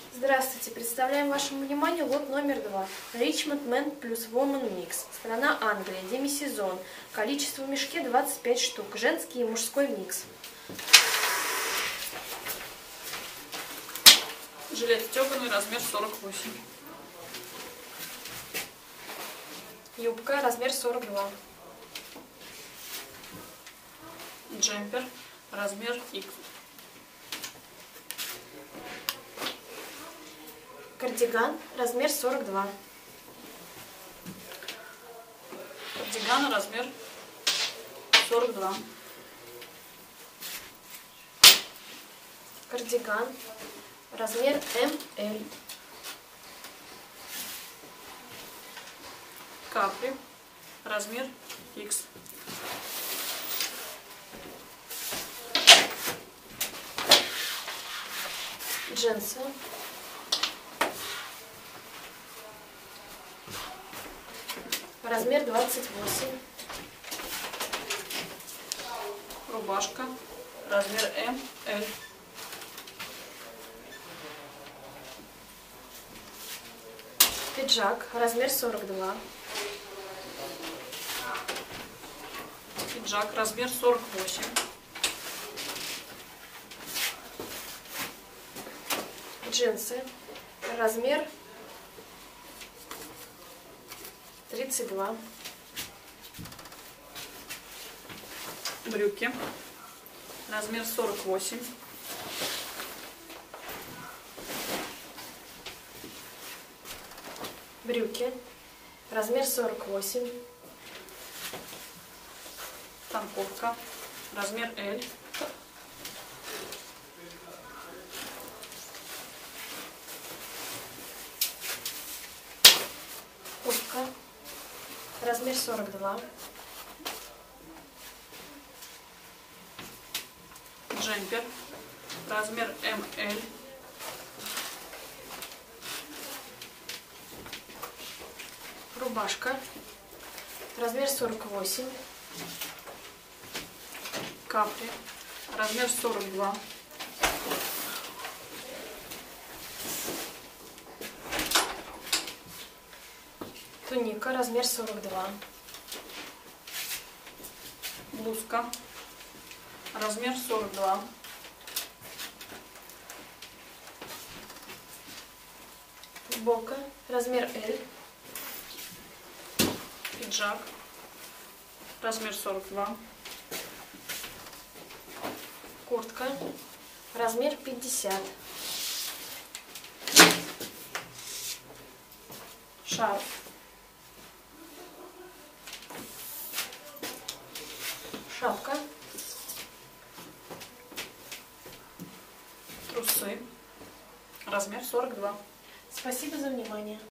Здравствуйте! Представляем вашему вниманию лот номер 2. Richmond Man плюс Woman Mix. Страна Англия. Демисезон. Количество в мешке 25 штук. Женский и мужской микс. Жилет стеганый, размер 48. Юбка, размер 42. Джемпер, размер X. Кардиган, размер 42. Кардиган, размер 42. Кардиган, размер ML. Капри, размер X. Джинсы. Размер 28. Рубашка, размер ML. Пиджак, размер 42. Пиджак, размер 48. Джинсы, размер 32. Брюки, размер 48. Брюки, размер 48. Танковка, размер L. Куртка, размер 42. Джемпер, размер ML. Рубашка, размер 48. Капри, размер 42. Туника, размер 42. Блузка, размер 42. Футболка, размер L. Пиджак, размер 42. Куртка, размер 50. Шарф. Шапка. Трусы, размер 42. Спасибо за внимание.